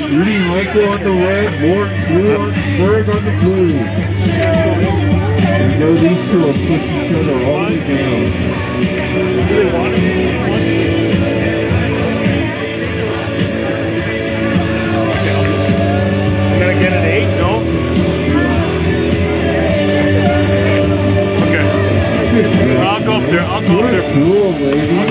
Trudy and Mickel on the red, Burg on the blue. You know these two will push each other all the way down. Do they want it? I'm gonna get an 8, no? Okay. I'll go up there. I'll go up there. Cool, lady.